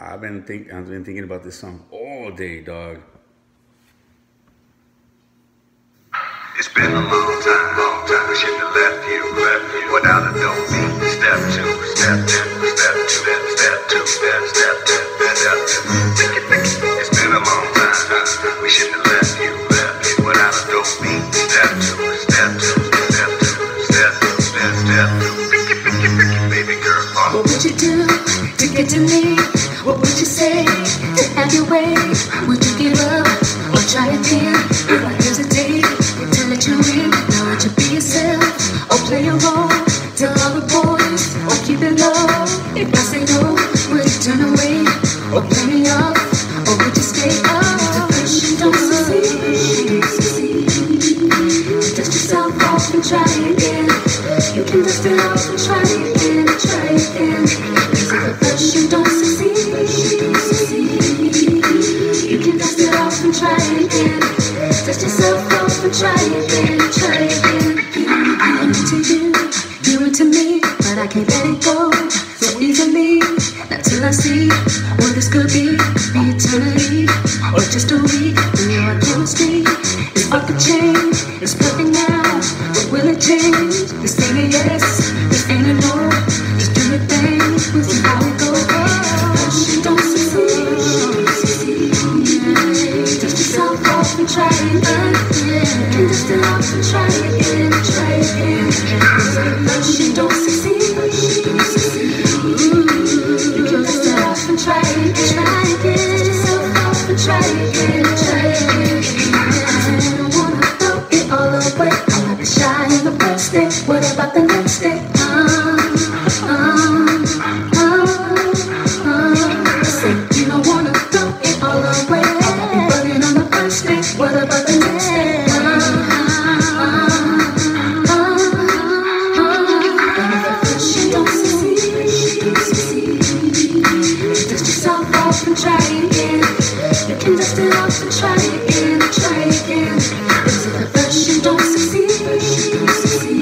I've been thinking about this song all day, dog. It's been a long time. We shouldn't have left you without a dope beat. Step two, step two, step two, step two, step two. It's been a long time. We shouldn't have left you without a dope beat. Step two, step two, step two, step two, step two. Baby girl, what would you do to get to me? What would you say to have your way? Would you give up or try again? If I hesitate to let you in, now would you be yourself or play a role? Tell all the boys or keep it low. If I say no, would you turn away or play me off? Or would you stay up? The person don't succeed. Dust yourself off and try again. You can dust it off and try again, try again. Cause if the person don't succeed, you can dust it off and try again. Dust yourself off and try again, try again. I'm into you, you into me, but I can't let it go so easily. Not till I see what this could be eternity or just a week. And your chemistry is off the chain. It's perfect now, but will it change? This ain't a yes, this ain't a no. Just do your thing, we'll see how it goes. She don't succeed. Dust yourself off and try again. You can dust it off and try again, try again. She don't succeed. You can dust it off and try again, try again. Dust yourself off and try again, try again. I don't wanna throw it all away. I might be shy in the first day. What about the next day? Say you don't wanna throw it all away. I might be burning on the first day. What about the next day? She don't succeed. Dust yourself off and try again. You can dust it off and try again, try again. Cause if at first you don't succeed,